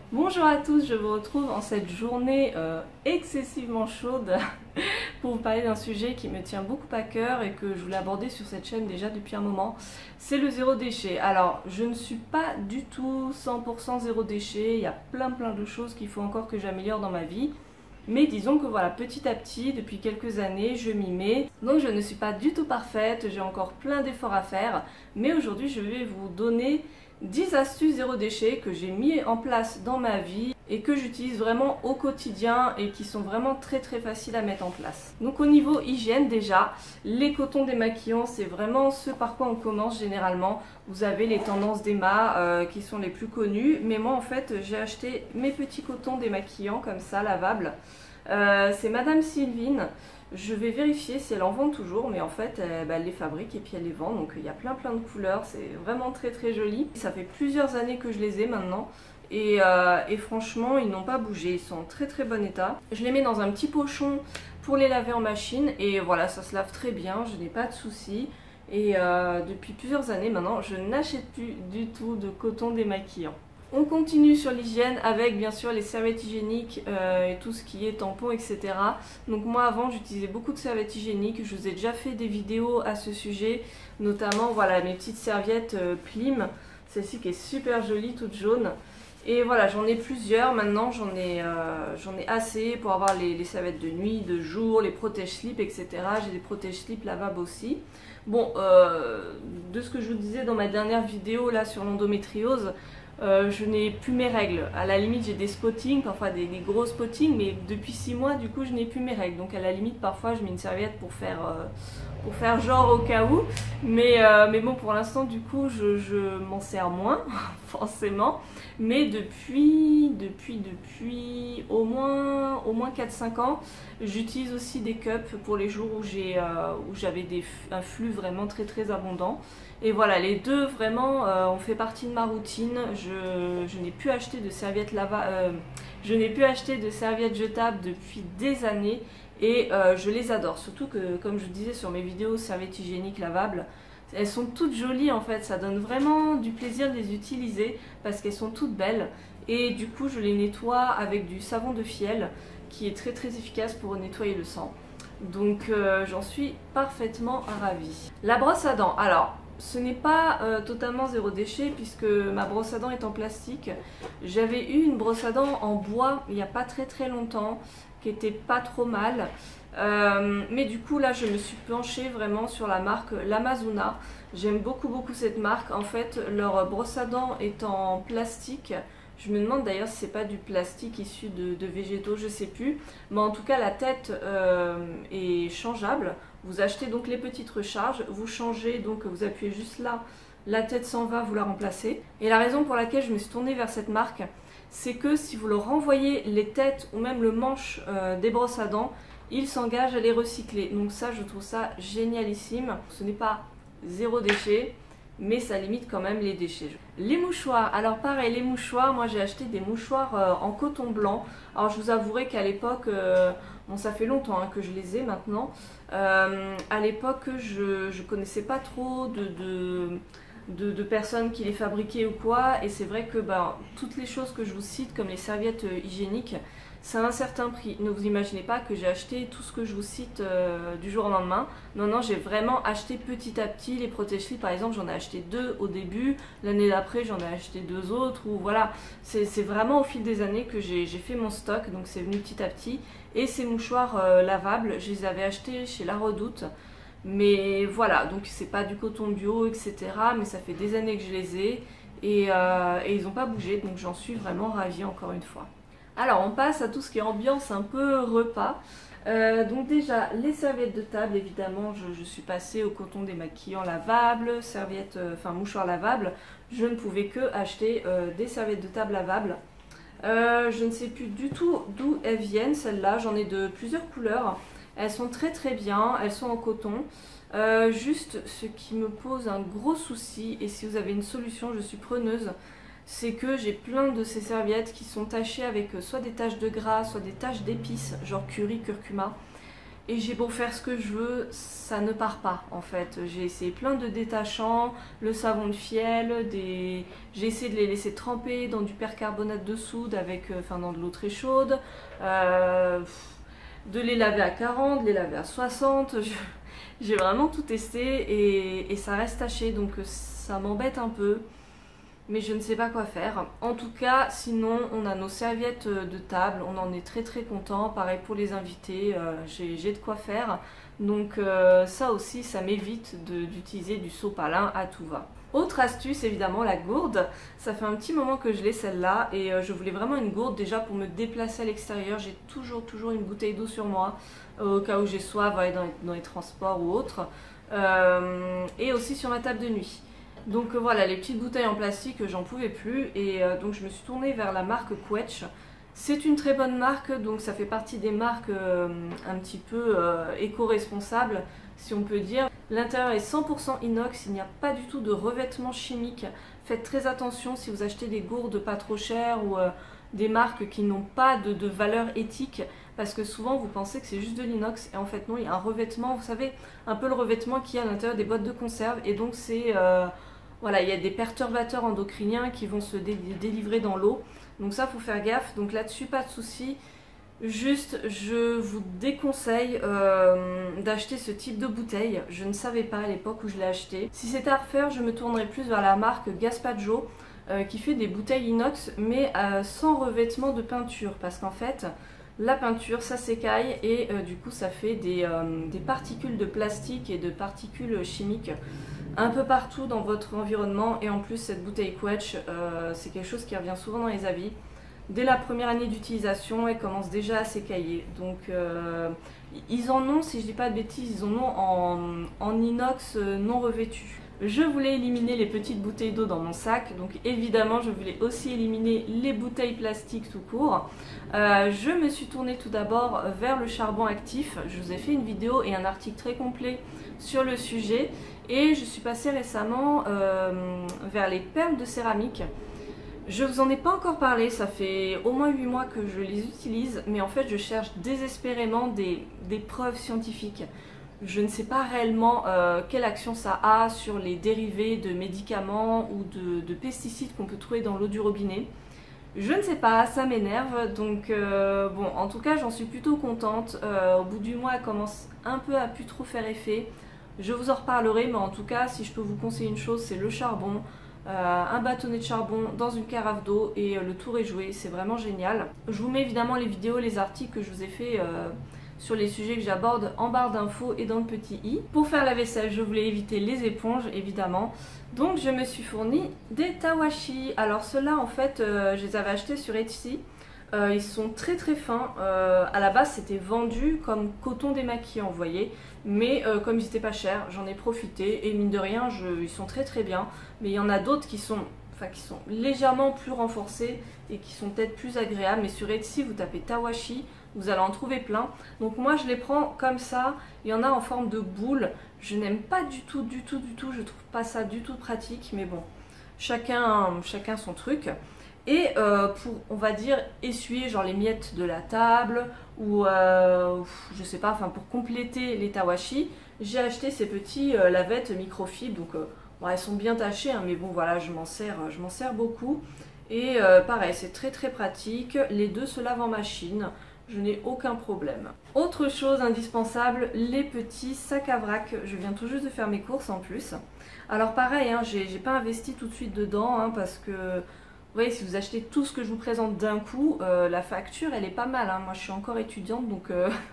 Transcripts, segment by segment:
Bonjour à tous, je vous retrouve en cette journée excessivement chaude pour vous parler d'un sujet qui me tient beaucoup à cœur et que je voulais aborder sur cette chaîne déjà depuis un moment. C'est le zéro déchet. Alors, je ne suis pas du tout 100% zéro déchet, il y a plein de choses qu'il faut encore que j'améliore dans ma vie. Mais disons que voilà, petit à petit, depuis quelques années, je m'y mets. Donc je ne suis pas du tout parfaite, j'ai encore plein d'efforts à faire. Mais aujourd'hui, je vais vous donner 10 astuces zéro déchet que j'ai mis en place dans ma vie et que j'utilise vraiment au quotidien et qui sont vraiment très faciles à mettre en place. Donc au niveau hygiène déjà, les cotons démaquillants c'est vraiment ce par quoi on commence généralement. Vous avez les tendances d'Emma qui sont les plus connues, mais moi en fait j'ai acheté mes petits cotons démaquillants comme ça, lavables. C'est Madame Sylvine. Je vais vérifier si elle en vend toujours, mais en fait elle les fabrique et puis elle les vend, donc il y a plein de couleurs, c'est vraiment très joli. Ça fait plusieurs années que je les ai maintenant et franchement ils n'ont pas bougé, ils sont en très bon état. Je les mets dans un petit pochon pour les laver en machine et voilà, ça se lave très bien, je n'ai pas de soucis. Et depuis plusieurs années maintenant je n'achète plus du tout de coton démaquillant. On continue sur l'hygiène avec bien sûr les serviettes hygiéniques et tout ce qui est tampons, etc. Donc moi avant j'utilisais beaucoup de serviettes hygiéniques, je vous ai déjà fait des vidéos à ce sujet, notamment voilà mes petites serviettes Plim, celle-ci qui est super jolie, toute jaune. Et voilà, j'en ai plusieurs maintenant, j'en ai assez pour avoir les serviettes de nuit, de jour, les protège-slip, etc. J'ai des protège-slip lavables aussi. Bon, de ce que je vous disais dans ma dernière vidéo là sur l'endométriose, je n'ai plus mes règles. À la limite j'ai des spottings, parfois des gros spottings, mais depuis 6 mois du coup je n'ai plus mes règles. Donc à la limite parfois je mets une serviette pour faire genre au cas où. Mais bon, pour l'instant du coup je m'en sers moins forcément. Mais depuis au moins 4-5 ans, j'utilise aussi des cups pour les jours où j'avais un flux vraiment très abondant. Et voilà, les deux vraiment ont fait partie de ma routine. Je n'ai plus acheté de serviettes je n'ai plus acheté de serviettes jetables depuis des années et je les adore. Surtout que, comme je vous disais sur mes vidéos serviettes hygiéniques lavables, elles sont toutes jolies en fait, ça donne vraiment du plaisir de les utiliser parce qu'elles sont toutes belles. Et du coup je les nettoie avec du savon de Fiel qui est très efficace pour nettoyer le sang. Donc j'en suis parfaitement ravie. La brosse à dents, alors ce n'est pas totalement zéro déchet puisque ma brosse à dents est en plastique. J'avais eu une brosse à dents en bois il n'y a pas très longtemps qui était pas trop mal. Mais du coup là je me suis penchée vraiment sur la marque l'Amazona. J'aime beaucoup cette marque. En fait leur brosse à dents est en plastique. Je me demande d'ailleurs si c'est pas du plastique issu de végétaux, je sais plus. Mais en tout cas la tête est changeable. Vous achetez donc les petites recharges, vous changez, donc vous appuyez juste là, la tête s'en va, vous la remplacez. Et la raison pour laquelle je me suis tournée vers cette marque, c'est que si vous leur renvoyez les têtes ou même le manche des brosses à dents, ils s'engagent à les recycler. Donc ça, je trouve ça génialissime. Ce n'est pas zéro déchet, mais ça limite quand même les déchets. Les mouchoirs, alors pareil, les mouchoirs, moi j'ai acheté des mouchoirs en coton blanc. Alors je vous avouerai qu'à l'époque, bon ça fait longtemps que je les ai maintenant, à l'époque je connaissais pas trop de personnes qui les fabriquaient ou quoi, et c'est vrai que toutes les choses que je vous cite comme les serviettes hygiéniques, ça a un certain prix. Ne vous imaginez pas que j'ai acheté tout ce que je vous cite du jour au lendemain. Non, j'ai vraiment acheté petit à petit. Les protège-slip par exemple, j'en ai acheté 2 au début. L'année d'après, j'en ai acheté 2 autres. Ou voilà, c'est vraiment au fil des années que j'ai fait mon stock. Donc c'est venu petit à petit. Et ces mouchoirs lavables, je les avais achetés chez La Redoute. Mais voilà, donc c'est pas du coton bio, etc. Mais ça fait des années que je les ai. Et ils n'ont pas bougé. Donc j'en suis vraiment ravie encore une fois. Alors on passe à tout ce qui est ambiance un peu repas. Donc déjà les serviettes de table, évidemment je suis passée au coton démaquillant lavable, serviettes, mouchoirs lavables. Je ne pouvais que acheter des serviettes de table lavables. Je ne sais plus du tout d'où elles viennent celles-là, j'en ai de plusieurs couleurs. Elles sont très bien, elles sont en coton. Juste ce qui me pose un gros souci, et si vous avez une solution je suis preneuse, c'est que j'ai plein de ces serviettes qui sont tachées avec soit des taches de gras, soit des taches d'épices, genre curry, curcuma. et j'ai beau faire ce que je veux, ça ne part pas en fait. J'ai essayé plein de détachants, le savon de fiel, j'ai essayé de les laisser tremper dans du percarbonate de soude dans de l'eau très chaude, de les laver à 40, de les laver à 60. J'ai vraiment tout testé et ça reste taché, donc ça m'embête un peu. Mais je ne sais pas quoi faire. En tout cas, sinon, on a nos serviettes de table, on en est très très content. Pareil pour les invités, j'ai de quoi faire. Donc ça aussi, ça m'évite d'utiliser du sopalin à tout va. Autre astuce, évidemment, la gourde. Ça fait un petit moment que je l'ai celle-là et je voulais vraiment une gourde déjà pour me déplacer à l'extérieur. J'ai toujours une bouteille d'eau sur moi au cas où j'ai soif, dans les transports ou autres. Et aussi sur ma table de nuit. Donc voilà, les petites bouteilles en plastique, j'en pouvais plus et donc je me suis tournée vers la marque Quetch. C'est une très bonne marque, donc ça fait partie des marques un petit peu éco-responsables, si on peut dire. L'intérieur est 100% inox, il n'y a pas du tout de revêtement chimique. Faites très attention si vous achetez des gourdes pas trop chères ou des marques qui n'ont pas de valeur éthique, parce que souvent vous pensez que c'est juste de l'inox et en fait non, il y a un revêtement, vous savez, un peu le revêtement qu'il y a à l'intérieur des boîtes de conserve et donc c'est... voilà, il y a des perturbateurs endocriniens qui vont se délivrer dans l'eau. Donc ça, faut faire gaffe. Donc là-dessus, pas de souci. Juste, je vous déconseille d'acheter ce type de bouteille. Je ne savais pas à l'époque où je l'ai acheté. Si c'était à refaire, je me tournerais plus vers la marque Gaspacho qui fait des bouteilles inox mais sans revêtement de peinture. Parce qu'en fait, la peinture, ça s'écaille et du coup, ça fait des particules de plastique et de particules chimiques un peu partout dans votre environnement. Et en plus, cette bouteille Quetch, c'est quelque chose qui revient souvent dans les avis. Dès la première année d'utilisation, elle commence déjà à s'écailler. Donc ils en ont, si je dis pas de bêtises, ils en ont en inox non revêtu. Je voulais éliminer les petites bouteilles d'eau dans mon sac, donc évidemment je voulais aussi éliminer les bouteilles plastiques tout court. Je me suis tournée tout d'abord vers le charbon actif. Je vous ai fait une vidéo et un article très complet sur le sujet. Et je suis passée récemment vers les perles de céramique. Je vous en ai pas encore parlé, ça fait au moins 8 mois que je les utilise, mais en fait je cherche désespérément des preuves scientifiques. Je ne sais pas réellement quelle action ça a sur les dérivés de médicaments ou de pesticides qu'on peut trouver dans l'eau du robinet. Je ne sais pas, ça m'énerve, donc bon, en tout cas j'en suis plutôt contente. Au bout du mois elle commence un peu à plus trop faire effet. Je vous en reparlerai, mais en tout cas si je peux vous conseiller une chose, c'est le charbon. Un bâtonnet de charbon dans une carafe d'eau et le tour est joué, c'est vraiment génial. Je vous mets évidemment les vidéos, les articles que je vous ai fait sur les sujets que j'aborde en barre d'infos et dans le petit i. Pour faire la vaisselle, je voulais éviter les éponges évidemment, donc je me suis fourni des tawashi. Alors ceux-là en fait je les avais achetés sur Etsy. Ils sont très très fins. À la base c'était vendu comme coton démaquillant, vous voyez, mais comme ils étaient pas chers, j'en ai profité et mine de rien ils sont très très bien. Mais il y en a d'autres qui sont légèrement plus renforcés et qui sont peut-être plus agréables. Mais sur Etsy vous tapez tawashi, vous allez en trouver plein. Donc moi je les prends comme ça. Il y en a en forme de boule. Je n'aime pas du tout, je trouve pas ça du tout pratique, mais bon, chacun son truc. Et pour, on va dire, essuyer genre les miettes de la table ou je sais pas, enfin pour compléter les tawashi, j'ai acheté ces petits lavettes microfibres. Donc bon, elles sont bien tachées, hein, mais bon voilà, je m'en sers beaucoup. Et pareil, c'est très très pratique. Les deux se lavent en machine, je n'ai aucun problème. Autre chose indispensable, les petits sacs à vrac. Je viens tout juste de faire mes courses en plus. Alors pareil, hein, j'ai pas investi tout de suite dedans hein, parce que vous voyez, si vous achetez tout ce que je vous présente d'un coup, la facture elle est pas mal, hein. Moi je suis encore étudiante donc,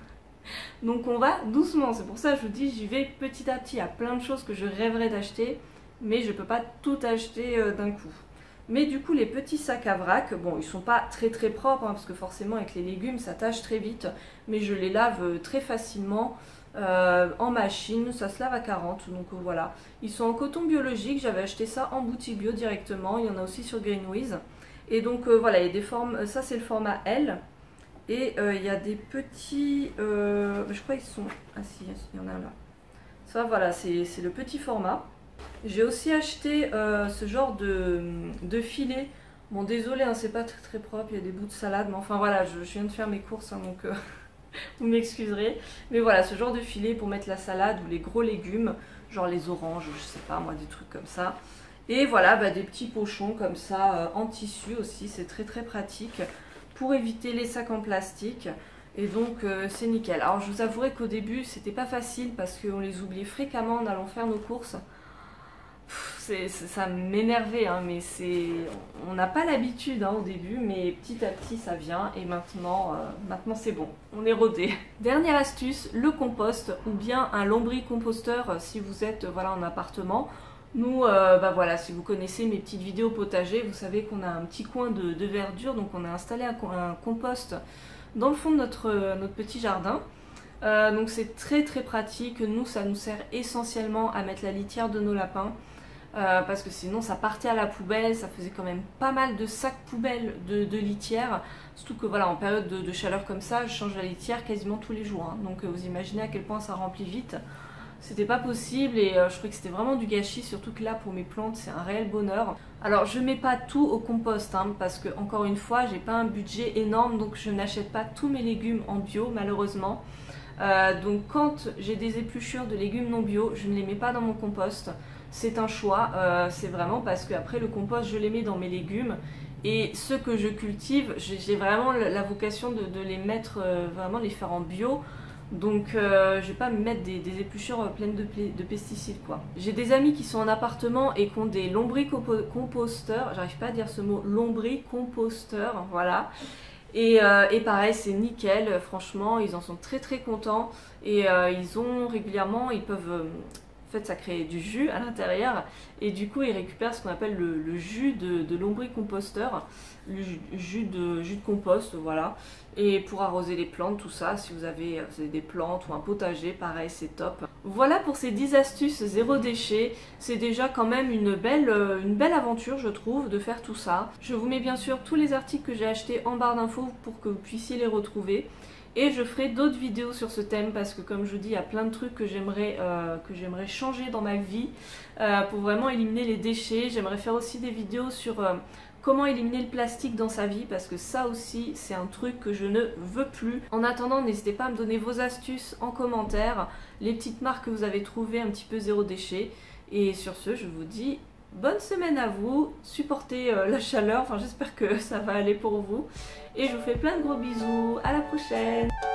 donc on va doucement. C'est pour ça que je vous dis, j'y vais petit à petit. Il y a plein de choses que je rêverais d'acheter, mais je peux pas tout acheter d'un coup. Mais du coup les petits sacs à vrac, bon ils sont pas très très propres hein, parce que forcément avec les légumes ça tâche très vite, mais je les lave très facilement. En machine, ça se lave à 40, donc voilà. Ils sont en coton biologique, j'avais acheté ça en boutique bio directement, il y en a aussi sur Greenwiz. Et donc voilà, il y a des formes, ça c'est le format L. Et il y a des petits, je crois qu'ils sont, ah si, il y en a un là. Ça voilà, c'est le petit format. J'ai aussi acheté ce genre de filet. Bon désolé, hein, c'est pas très très propre, il y a des bouts de salade, mais enfin voilà, je viens de faire mes courses, hein, donc... vous m'excuserez. Mais voilà, ce genre de filet pour mettre la salade ou les gros légumes, genre les oranges, je sais pas moi, des trucs comme ça. Et voilà, bah, des petits pochons comme ça en tissu aussi, c'est très très pratique pour éviter les sacs en plastique. Et donc c'est nickel. Alors je vous avouerai qu'au début c'était pas facile parce qu'on les oubliait fréquemment en allant faire nos courses. Ça m'énervait, hein, mais on n'a pas l'habitude hein, au début, mais petit à petit ça vient et maintenant c'est bon, on est rodé. Dernière astuce, le compost ou bien un lombricomposteur si vous êtes voilà, en appartement. Nous, bah voilà, si vous connaissez mes petites vidéos potager, vous savez qu'on a un petit coin de verdure, donc on a installé un compost dans le fond de notre petit jardin. Donc c'est très très pratique. Nous, ça nous sert essentiellement à mettre la litière de nos lapins. Parce que sinon ça partait à la poubelle, ça faisait quand même pas mal de sacs poubelles de litière, surtout que voilà en période de chaleur comme ça, je change la litière quasiment tous les jours, hein. Donc vous imaginez à quel point ça remplit vite, c'était pas possible et je trouvais que c'était vraiment du gâchis, surtout que là pour mes plantes c'est un réel bonheur. Alors je mets pas tout au compost hein, parce que encore une fois j'ai pas un budget énorme, donc je n'achète pas tous mes légumes en bio malheureusement. Donc quand j'ai des épluchures de légumes non bio, je ne les mets pas dans mon compost. C'est un choix, c'est vraiment parce que après le compost je les mets dans mes légumes et ceux que je cultive, j'ai vraiment la vocation de les mettre, vraiment les faire en bio. Donc je vais pas me mettre des épluchures pleines de pesticides quoi. J'ai des amis qui sont en appartement et qui ont des lombricomposteurs, j'arrive pas à dire ce mot, lombricomposteurs, voilà. Et pareil, c'est nickel, franchement, ils en sont très très contents et ils ont régulièrement, ils peuvent... En fait, ça crée du jus à l'intérieur et du coup, ils récupèrent ce qu'on appelle le jus de lombricomposteur, le jus de compost, voilà. Et pour arroser les plantes, tout ça, si vous avez des plantes ou un potager, pareil, c'est top. Voilà pour ces 10 astuces zéro déchet. C'est déjà quand même une belle aventure, je trouve, de faire tout ça. Je vous mets bien sûr tous les articles que j'ai achetés en barre d'infos pour que vous puissiez les retrouver. Et je ferai d'autres vidéos sur ce thème parce que comme je vous dis, il y a plein de trucs que j'aimerais changer dans ma vie pour vraiment éliminer les déchets. J'aimerais faire aussi des vidéos sur comment éliminer le plastique dans sa vie parce que ça aussi c'est un truc que je ne veux plus. En attendant, n'hésitez pas à me donner vos astuces en commentaire, les petites marques que vous avez trouvées un petit peu zéro déchet. Et sur ce, je vous dis bonne semaine à vous, supportez la chaleur, enfin j'espère que ça va aller pour vous. Et je vous fais plein de gros bisous, à la prochaine!